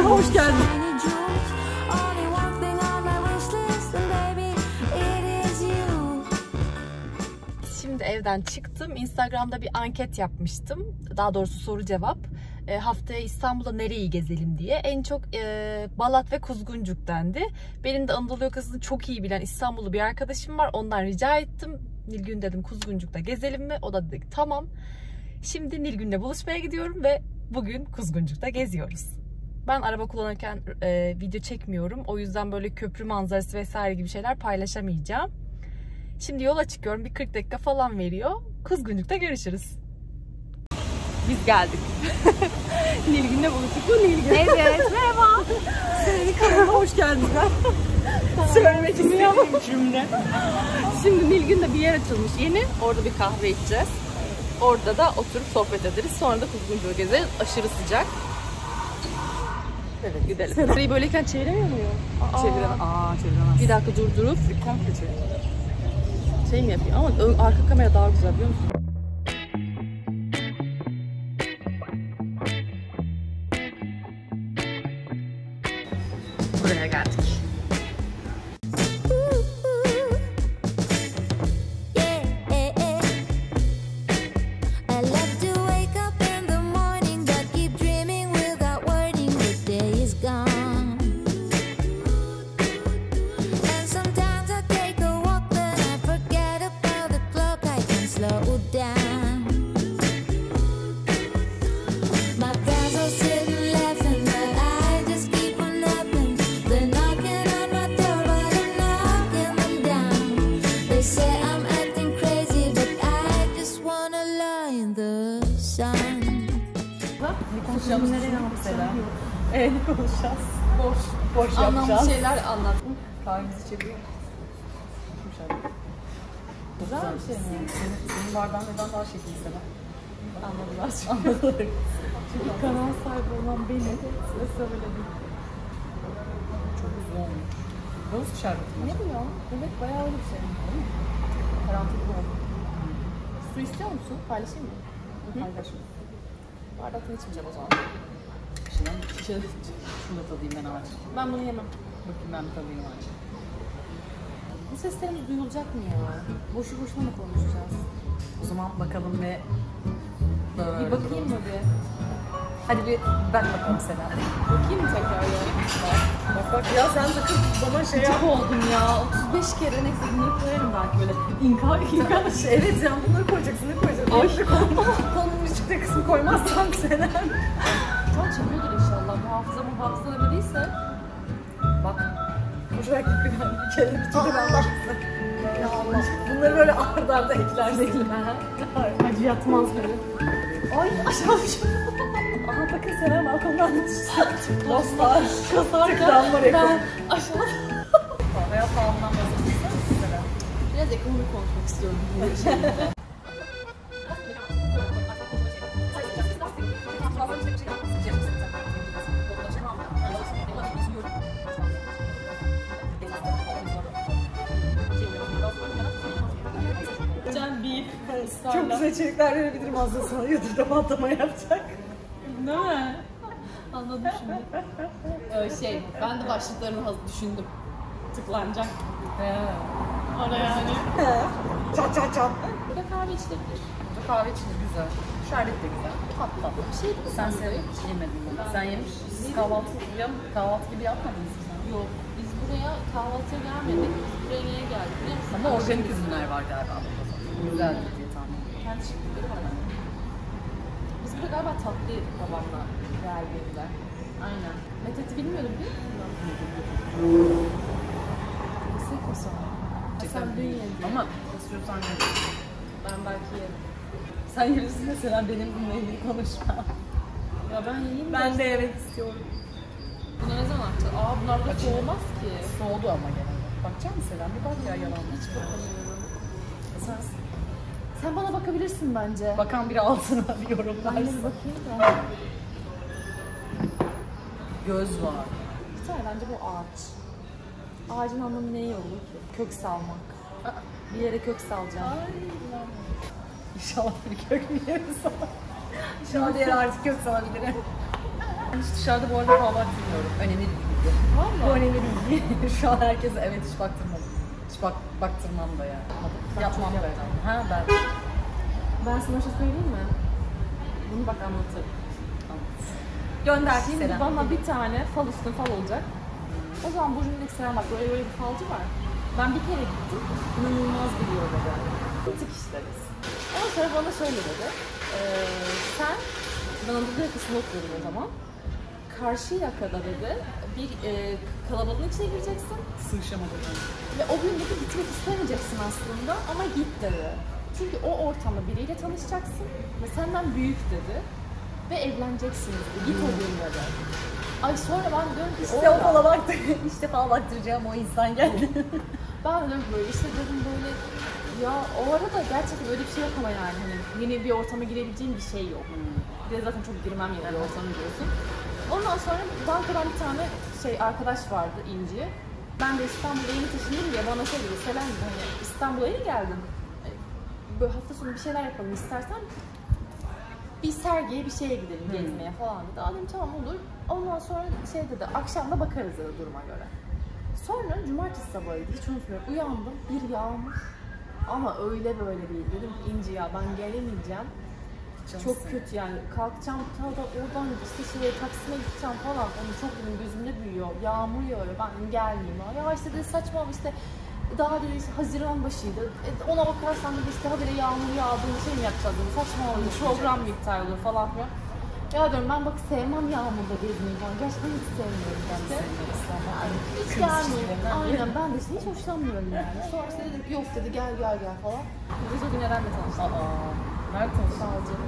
hoş geldin. Şimdi evden çıktım. Instagram'da bir anket yapmıştım. Daha doğrusu soru cevap. Haftaya İstanbul'da nereyi gezelim diye. En çok Balat ve Kuzguncuk dendi. Benim de Anadolu yakasını çok iyi bilen İstanbullu bir arkadaşım var. Ondan rica ettim. Nilgün dedim Kuzguncuk'ta gezelim mi? O da dedi tamam. Şimdi Nilgün'le buluşmaya gidiyorum ve bugün Kuzguncuk'ta geziyoruz. Ben araba kullanırken video çekmiyorum. O yüzden böyle köprü manzarası vesaire gibi şeyler paylaşamayacağım. Şimdi yola çıkıyorum. Bir 40 dakika falan veriyor. Kuzguncuk'ta görüşürüz. Biz geldik. Nilgün'le buluştuk. Bu Nilgün. Evet, merhaba. Senin kanalıma hoş geldin. Söylemek istediğim cümle. Şimdi Nilgün'de bir yer açılmış yeni. Orada bir kahve içeceğiz. Orada da oturup sohbet ederiz. Sonra da Kuzguncuk'u gezeriz. Aşırı sıcak. Evet, gidelim. Burayı böyleyken çeviremiyor muyum? Çeviremez. Bir dakika durdurup komple çevir. Şey mi yapayım? Ama arka kamera daha güzel biliyor musun? Buraya geldik. Konuşacağımız nereye mesela? Ne konuşacağız? Boş Anlamlı yapacağız. şeyler anlattım. Kahvemizi çekiyor. Güzel bir şey mi? Senin bardağın neden daha şekilli Seda? Anladılar. Anladılar. Çünkü kanal sahibi olan benim ve söyledim. Çok uzun olmuş. Rose şerbeti mi? Ne bu ya? Evet, bayağı öyle bir şey. Karantık bu. Su istiyor musun? Paylaşayım mı? Paylaşım. Bardaktan içmeyeceğim o zaman. Şunu da tadayım ben ağacı. Ben bunu yemem. Bakayım ben bir tadayım ağacı. Bu seslerimiz duyulacak mı ya? Boşu boşuna mı konuşacağız? O zaman bakalım ve böyle Bir bakayım mı bir? Hadi bir bak bakalım Sena. Bakayım mı tekrar ya? Bak ya sen de kız bana şey yap. Çok oldum ya. 35 kere neyse bunları koyarım belki böyle. İnkar. Evet ya bunları koyacaksın, ne koyacaksın? Ay konunun içinde kısmı koymazsan Sena. Şu an çekiyordur inşallah. Bu hafıza demediyse. Bak. Koşarak gitti bir kere bitirdi ben baktım. Ya Allah. Bunları böyle arda arda eklersin. Acı yatmaz gibi. Ay aşağı düşüyor. Aha bakın Sena balkondan düştü. Dostlar. Kasarken ben aşağı... Hayat pahalından bahsetmişler mi Sena? Biraz ekonomi konuşmak istiyorum. Çok güzel içerikler verebilirim aslında sana. YouTube'da patlama yapacak. Değil mi? Anladım şimdi. Ben de başlıklarını düşündüm. Tıklanacak. Oraya yani. Çat çat çat. Burada kahve içilebilir. Bu kahve için güzel. Şerbet de güzel. Tatlı tatlı. Bir şey Sen yemedin mi? Sen yemiş. Siz kahvaltı gibi yapmadınız mı sen? Yok. Biz buraya kahvaltıya gelmedik. Biz buraya niye geldik biliyor musun? Ama organik ürünler var galiba burada. Güzel diye tahmin ediyorum. Kendi çiftlikleri var. Biz burada galiba tatlı yedik babamla geldiğinde. Aynen. Methet'i bilmiyordum biliyor musun? Yüksek mi sonra? Sen dün yedin. Ama istiyorsan ye. Ben belki yerim. Sen yersin mesela benim bununla ilgili konuşma. Ya ben yiyeyim Ben de yemek istiyorum. Bunlar ne zaman açacağız? Bunlar da soğumaz ki. Soğudu ama gene. Bakacak mısın Selen? Bir bak ya yalan. Hiç bakamıyorum. Sen Sen bana bakabilirsin bence. bakan biri altına bir yorumlar. Ben de bir bakayım da. Göz var. Bir tane bence bu ağaç. Ağacın anlamı neyi olur ki? Kök salmak. Bir yere kök salacağım. İnşallah bir kök mü yeriz sana? İnşallah diğer artık kök salabilirim. Ben hiç dışarıda bu arada hava baktırmıyorum. Önemli bir bilgi. Valla. Bu önemli bir bilgi. Şu an herkese evet hiç baktırmadım. Hiç baktırmam da ya. Yapmam da yani. Ha ben. Ben sana bir şey söyleyeyim mi? Bunu bak anlatırım. Gönder Şimdi Seren. bana bir tane fal üstüne fal olacak. O zaman Burcu'nun Seren bak böyle bir falcı var. Ben bir kere gittim. İnanılmaz biliyor dedi. Gittik işte biz. Ondan sonra bana şöyle dedi. Sen, ben Anadolu yakasında oturuyorum o zaman. Karşı yakada dedi bir kalabalığın içine gireceksin. Sığışamadım. Ve o gün dedi gitmek istemeyeceksin aslında ama git dedi. Çünkü o ortamda biriyle tanışacaksın ve senden büyük dedi. Ve evleneceksiniz dedi. Git o gün dedi. Ay sonra ben diyorum ki İşte o fala baktı. İşte fal baktıracağım o insan geldi. Ben dedim böyle işte dedim böyle ya o arada gerçekten öyle bir şey yok ama yani hani yeni bir ortama girebileceğim bir şey yok. Bir de zaten çok girmem yeni bir ortama giriyorsun. Ondan sonra bankadan bir tane arkadaş vardı İnci. Ben de İstanbul'a yeni taşındım diye bana şey dedi, Selen dedi hani İstanbul'a yeni geldim. Böyle hafta sonu bir şeyler yapalım istersen bir sergiye bir şeye gidelim gezmeye falan dedi. Dedim tamam olur. Ondan sonra şey dedi akşam da bakarız dedi duruma göre. Sonra cumartesi sabahıydı hiç unutmuyorum uyandım bir yağmur ama öyle böyle değil dedim ki İnci ya ben gelemeyeceğim. Çok kötü yani kalkacağım ta oradan işte Taksim'e gideceğim falan onu çok dedim gözümde büyüyor yağmur yağıyor ben gelmeyeyim ya işte dedi saçmalama işte daha dedi işte Haziran başıydı ona bakarsan dedi işte habire yağmur yağdığında şey mi yapacağız dedi saçmalama program mı iptal olur falan filan. Ya diyorum ben bak sevmem yağmurda gezmeyi falan gerçekten hiç sevmiyorum işte. Hiç gelmiyorum aynen ben de işte hiç hoşlanmıyorum yani. Sonrasında dedim ki yok dedi gel falan. Biz o gün Eren'le tanıştık. Nerede tanıştın?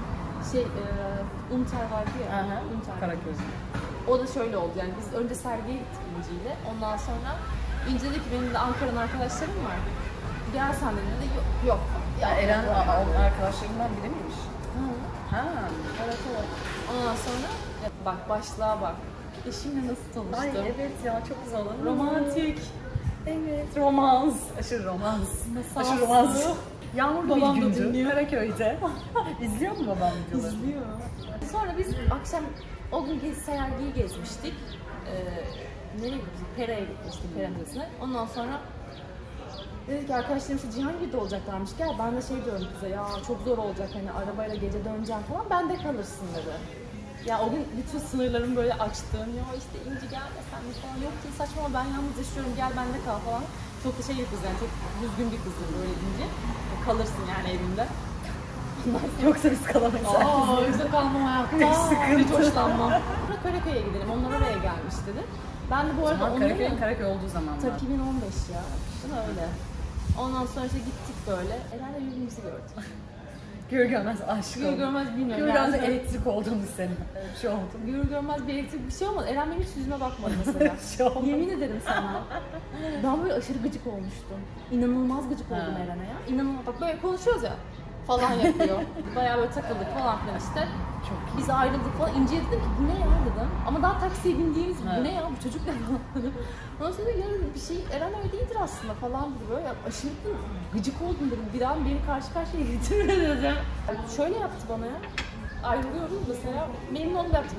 Unter vardı ya. Unter. Karaköy. O da şöyle oldu yani biz önce sergiye gittik İnci'yle. Ondan sonra İnci dedi ki benim de Ankara'nın arkadaşlarım var. Gel sen dedi. Yok. Ya Eren arkadaşlarından biri miymiş? Ha. Evet. Ondan sonra bak başlığa bak. Eşimle nasıl tanıştım? Ay evet ya çok güzel olur. Romantik. Evet romans. Aşırı romans. Nasıl aşırı romans. Yağmur babam bir da gündü. dinliyor. Karaköy'de. İzliyor mu babam videoları? İzliyor. Sonra biz akşam o gün sergiyi gezmiştik. Nereye gitmiştik? Pera'ya gitmiştik, Pera Müzesi'ne. Ondan sonra dedik ki arkadaşlarım işte Cihangir'de olacaklarmış. Gel ben de şey diyorum kıza ya çok zor olacak hani arabayla gece döneceğim falan. Bende kalırsın dedi. Ya o gün bütün sınırlarımı böyle açtım. Ya işte İnci gelme sen de falan. Yok değil saçma ben yalnız yaşıyorum gel bende kal falan. Çok da şey bir kız yani çok düzgün bir kızdır böyle İnci. Kalırsın yani evinde. Yoksa biz kalamayız. Yoksa kalmam hayatta. Hiç hoşlanmam. Karaköy'e gidelim onlar oraya gelmiş dedi. Ben de bu arada Karaköy'ün Karaköy olduğu zamanlar. Tabii 2015 ya. Değil mi öyle? Ondan sonra işte gittik böyle. Eren'le birbirimizi gördük. Görür görmez aşık oldum. Görür görmez bilmiyorum. Görür görmez elektrik olduğunu senin. Bir şey oldu. Görür görmez bir elektrik bir şey olmadı. Eren benim hiç yüzüme bakmadı mesela. şey olmadı. Yemin ederim sana. Ben böyle aşırı gıcık olmuştum. İnanılmaz gıcık oldum Eren'e ya. İnanılmaz. Bak böyle konuşuyoruz ya. Falan yapıyor. Bayağı böyle takıldık falan filan işte. Çok iyi. Biz ayrıldık falan. İnci'ye dedim ki bu ne ya dedim. Ama daha taksiye bindiğimiz bu ne ya bu çocuk ne falan dedim. Ondan sonra ya bir şey Eren öyle değildir aslında falan dedi böyle. Ya, aşırı gıcık oldum dedim. Bir an beni karşı karşıya getirme dedim. Yani şöyle yaptı bana ya. Ayrılıyoruz mesela. Benim onu yaptı.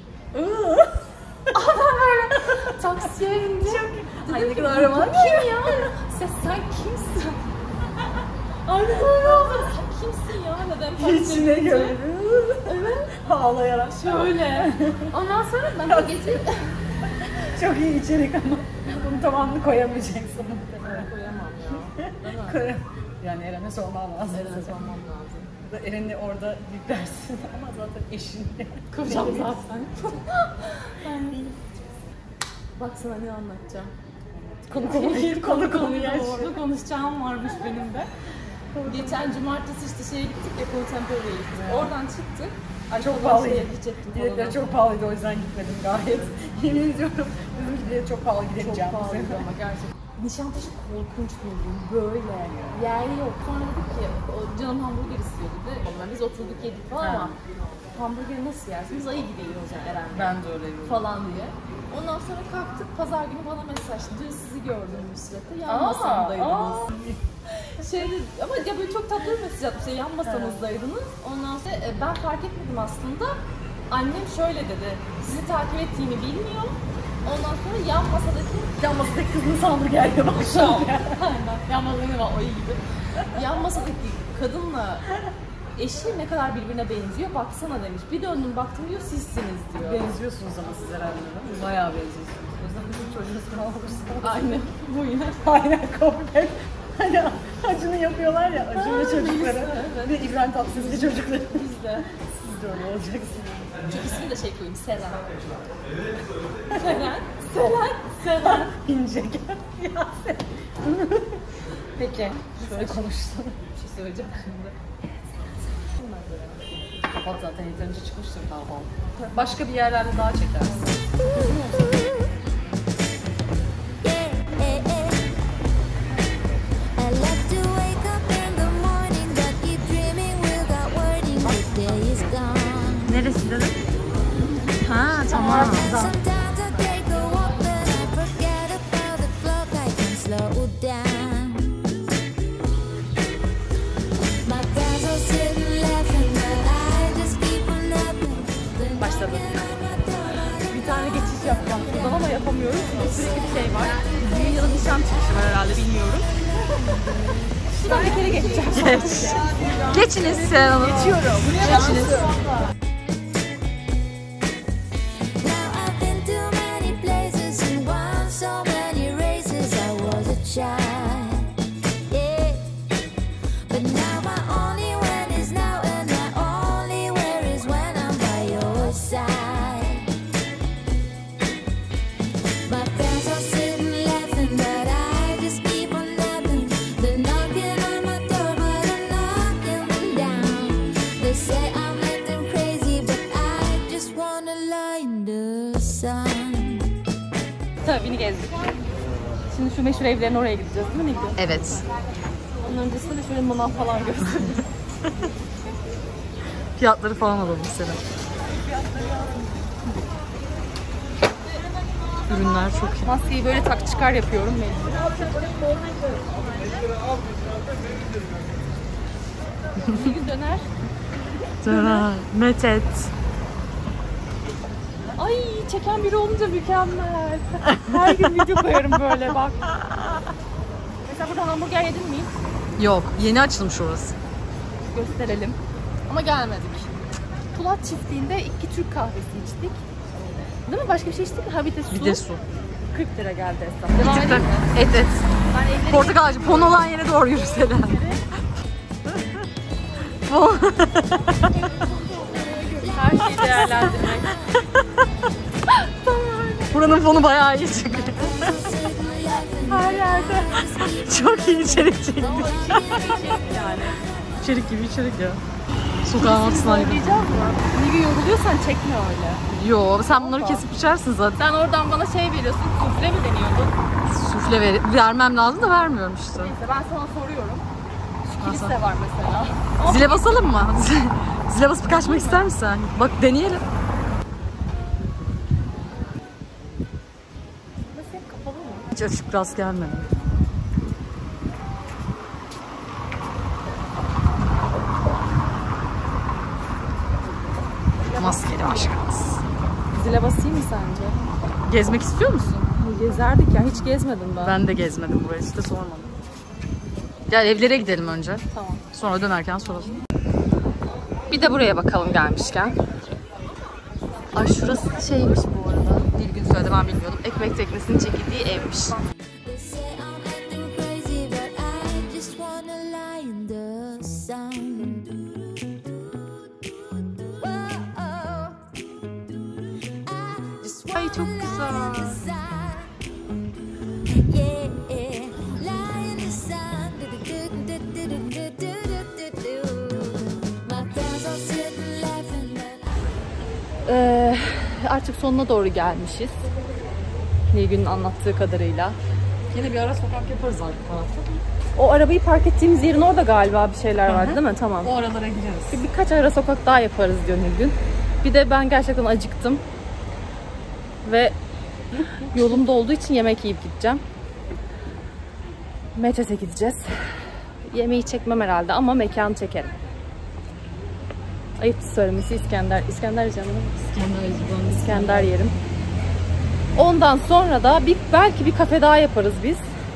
Adam böyle taksiye indi. Ay ne kadar romantik. Kim ya? Sen kimsin? Aynen öyle oldu. Sen kimsin ya? Neden İçine göre. Evet. Ağlayarak. Şöyle. Ondan sonra ben de gece... Çok iyi içerik ama bunun tamamını koyamayacaksın. Koyamam ya. Koyam. Yani Eren'e sormam lazım. Eren'e sormam lazım. Eren'i orada yüklersin ama zaten eşin. Kıracağım zaten. Bak sana ne anlatacağım. Konu yaş. Orada konuşacağım varmış benim de. Geçen cumartesi işte şeye gittik ya Contemporary'e gittik. Oradan çıktık. Ay, çok pahalıydı. Biletler çok pahalıydı o yüzden gitmedim gayet. Yemin ediyorum bizim bilet çok pahalı gidemeyeceğim. Çok pahalıydı ama gerçekten. Nişantaşı korkunç buldum böyle. Yer yok. Sonra dedik ki canım hamburger istiyor dedi. Ondan biz oturduk yedik falan ama hamburgeri nasıl yersiniz? Ayı gibi yiyoruz yani Eren'le. Ben de öyle yiyorum. Falan diye. Ondan sonra kalktık pazar günü bana mesaj. Dün sizi gördüm Nusret'te. Yan masamdaydınız. Ama ya böyle çok tatlı bir mesaj atmış. Yan masamızdaydınız. Ondan sonra ben fark etmedim aslında. Annem şöyle dedi, sizi takip ettiğimi bilmiyor. Ondan sonra yan masadaki kızını sandı geldi başladı. Aynen. Yan masadaki var o iyi gibi. Yan masadaki kadınla eşi ne kadar birbirine benziyor baksana demiş. Bir döndüm baktım diyor sizsiniz diyor. Benziyorsunuz ama siz herhalde. Bayağı benziyorsunuz. O yüzden bizim çocuğunuz falan olursa. Aynen. Bu yine. Aynen komple. Hani Acun'u yapıyorlar ya, Acun'la çocukları. evet. Ve İbrahim Tatlıses'li çocukları. Biz de. Siz de öyle olacaksınız. Çünkü ismini de şey koyayım, Selen. Selen? Selen? Selen. İnce gel. Ya sen. Peki. Şöyle konuşsun. Bir şey söyleyeceğim şimdi. Kapat zaten yeterince çıkmıştır kahvaltı. Başka bir yerlerde daha çekersin. Neresi dedim? Ha tamam. Başladı. Bir tane geçiş yapacağım buradan ama yapamıyorum. Sürekli bir şey var. Düğün ya da nişan çıkışı var herhalde bilmiyorum. Şuradan bir kere geçeceğim. Geç. Geçiniz Selen Hanım. Geçiyorum. Geçiniz. Tabii gezdik. Şimdi şu meşhur evlerin oraya gideceğiz değil mi Nilgün? Evet. Onun öncesinde de şöyle manav falan göstereyim. Fiyatları falan alalım Selen. Ürünler çok iyi. Maskeyi böyle tak çıkar yapıyorum mecbur. Nilgün döner. Döner. Metet. Ay çeken biri olunca mükemmel. Her gün video koyarım böyle bak. Mesela burada hamburger yedin mi? Yok. Yeni açılmış orası. Gösterelim. Ama gelmedik. Pulat çiftliğinde 2 Türk kahvesi içtik. Değil mi? Başka bir şey içtik mi? Ha bir de su. Bir de su. 40 lira geldi hesap. Devam Bir tık edeyim da mi? et et. Ben evlere Portakal ağacı. Fon olan yere doğru yürü Selen. Fon. her şeyi değerlendirmek. Buranın fonu bayağı iyi çıkıyor. Her yerde. Çok iyi içerik çekti. Yani. İçerik gibi içerik ya. Sokağın altından gidiyor. Söyleyeceğiz mi? Nilgün yoruluyorsan çekme öyle. Yo, sen bunları kesip içersin zaten. Sen oradan bana şey veriyorsun, sufle mi deniyordun? Sufle vermem lazım da vermiyorum işte. Neyse ben sana soruyorum. Şu Nasıl? kilise var mesela. Zile basalım mı? Zile basıp kaçmak ister misin? Bak deneyelim. Burası hep kapalı mı? Hiç açık rast gelmedi. Maskeli başkanız. Zile basayım mı sence? Gezmek istiyor musun? Gezerdik ya, hiç gezmedim ben. Ben de gezmedim burayı, işte sormadım. Gel evlere gidelim önce. Tamam. Sonra dönerken soralım. Bir de buraya bakalım gelmişken. Ay şurası şeymiş bu arada. Bir gün söyledi, ben bilmiyordum. Ekmek teknesinin çekildiği evmiş. Ay çok güzel. Artık sonuna doğru gelmişiz. Nilgün'ün anlattığı kadarıyla. Yine bir ara sokak yaparız arka tarafta. O arabayı park ettiğimiz yerin orada galiba bir şeyler vardı değil mi? Tamam. O aralara gireriz. Birkaç ara sokak daha yaparız diyor Nilgün. Bir de ben gerçekten acıktım. Ve yolumda olduğu için yemek yiyip gideceğim. Metet'e gideceğiz. Yemeği çekmem herhalde ama mekanı çekerim. Ayıptı söylemesi İskender. İskender yiyeceğim değil mi? İskender yerim. Ondan sonra da belki bir kafe daha yaparız biz.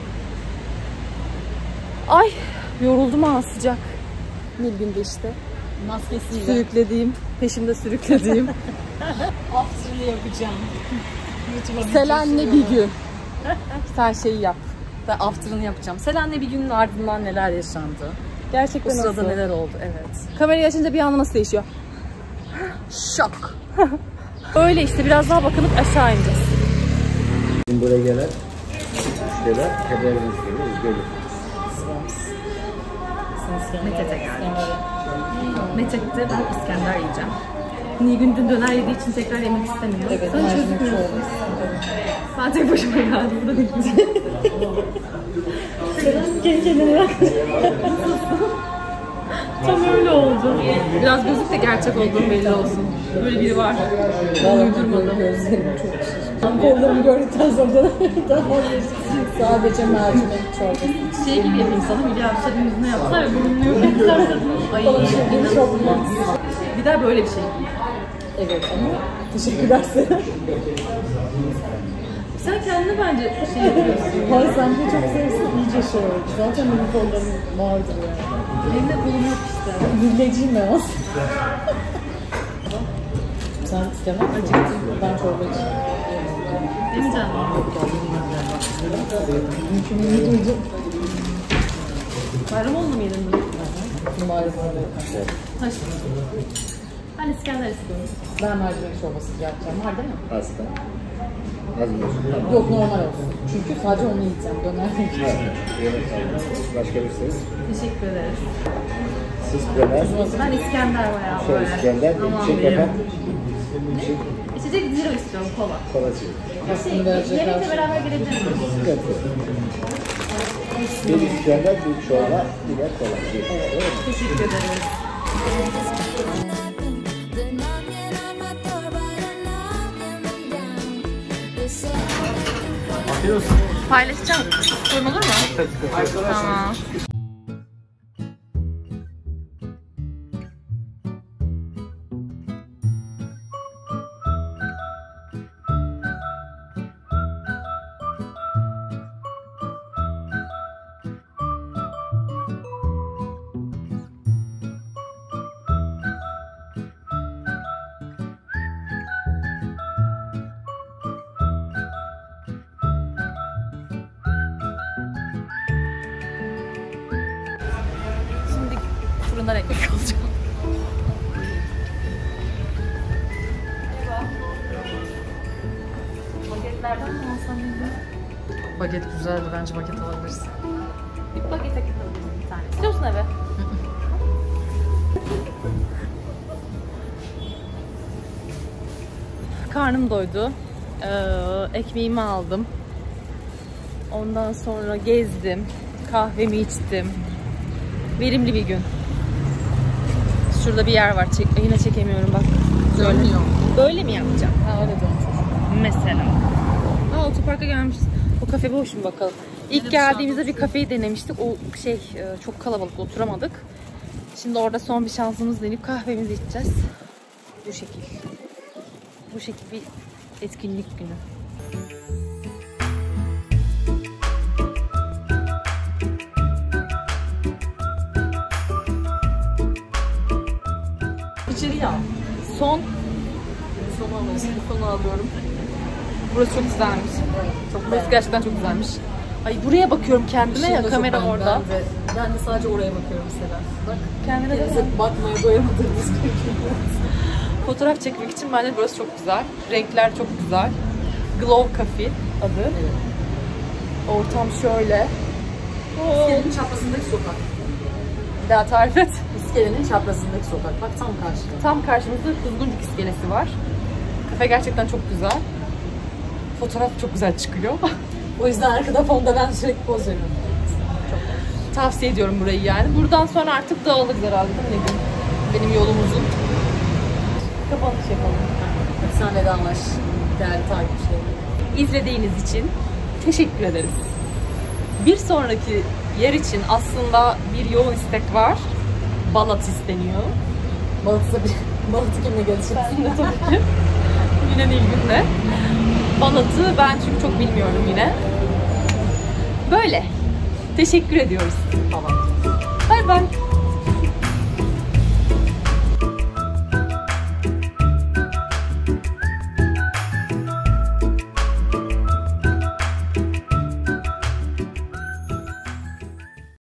Ay yoruldum ha, sıcak. Nilgün'de işte. Maskesiyle. Sürüklediğim, peşimde sürüklediğim. After'ı yapacağım. Selen'le bir gün. Sen şeyi yap. Ben after'ını yapacağım. Selen'le bir günün ardından neler yaşandı? Gerçekten O sırada nasıl? neler oldu? Evet. Kamerayı açınca bir anda nasıl değişiyor? Şok. Öyle işte, biraz daha bakınıp aşağı ineceğiz. Bizim buraya gelen müşteriler haberiniz gelir. Metet'e geldik. Metet'te ben İskender yiyeceğim. Nilgün dün döner yediği için tekrar yemek istemiyor. Evet, sen çözmüyorsun. Ben tek başıma geldim. Bu da değil. Kendine bak. Tam öyle oldu. Biraz gözlük de gerçek olduğu belli olsun. Böyle biri var. Onu uydurmadım. Gözlerim çok şişmiş. Kollarımı gördükten sonra daha sadece mercimek çorbası. Şey gibi yapayım sana, Hülya Avşar'ın yüzüne yaptılar ve burnunu yok ettiler. Ay, bir daha böyle bir şey. Evet ama teşekkürler sana. Sen kendini bence şey yapıyorsun. Hayır sen de çok sevsin, iyice şey oldu. Zaten benim kollarım vardır yani. Benim de kolum yok işte. Billeciyim ben aslında. Sen istemem acıktın. Ben çorba içeceğim. Değil mi canım? Mümkününü duydum. Bayramoğlu mu yedin bunu? Umarım öyle. Taş. Ben İskender istiyorum. Ben mercimek çorbası yapacağım. Var değil mi? Pasta. Az mı olsun? Tamam. Yok normal olsun. Çünkü sadece onu yiyeceğim. Döner yiyeceğim. Başka bir şey. Teşekkür ederiz. Siz döner. Ben İskender bayağı Şöyle böyle. İskender. Aman İçecek benim. efendim. İçecek. İçecek zero istiyorum, kola. Kolacı. Şey, yemekle beraber gelebilir miyim? Sıkıntı. Bir İskender, bir çorba, bir de kolacı. Evet. Teşekkür ederiz. Paylaşacağım. Koyun olur mu? Tamam. Şimdi fırından ekmek alacağım. Bagetlerden mi alsam bilmiyorum. Baget güzeldi. Bence baget alabilirsin. Bir baget ekmek alabilirim bir tane. İstiyor musun eve? Karnım doydu. Ekmeğimi aldım. Ondan sonra gezdim. Kahvemi içtim. Verimli bir gün. Şurada bir yer var. Yine çekemiyorum bak. Görmüyor. Böyle mi yapacağım? Ha öyle dönmüş. Mesela. Aa, otoparka gelmişiz. O kafe boş mu bakalım? İlk geldiğimizde bir kafeyi denemiştik. O çok kalabalık, oturamadık. Şimdi orada son bir şansımız deneyip kahvemizi içeceğiz. Bu şekil. Bu şekil bir etkinlik günü. İçeriye al. Sonu alıyorum. Burası çok güzelmiş. Burası gerçekten çok güzelmiş. Ay buraya bakıyorum kendime ya, kamera orada. Ben de sadece oraya bakıyorum mesela. Bak. Kendine de Kendinize bakmaya doyamadığınız fotoğraf çekmek için bence burası çok güzel. Renkler çok güzel. Glow Cafe adı. Evet. Ortam şöyle. İskelenin çaprazındaki sokak. Bir daha tarif et. İskelenin çaprazındaki sokak. Bak tam karşıda. Tam karşımızda Kuzguncuk iskelesi var. Kafe gerçekten çok güzel. Fotoğraf çok güzel çıkıyor. O yüzden arkada fonda ben sürekli poz veriyorum. Tavsiye ediyorum burayı yani. Buradan sonra artık dağılırız herhalde değil mi? Benim yolumuzun. Kapanış yapalım. Hadi sen vedalaş. Değerli takipçilerim. İzlediğiniz için teşekkür ederiz. Bir sonraki yer için aslında bir yoğun istek var. Balat isteniyor. Balık'ta kimle gezeceksin? Ben de tabii ki. Yine Nilgün'le. Balat'ı ben çünkü çok bilmiyorum yine. Böyle. Teşekkür ediyoruz falan. Bay bay.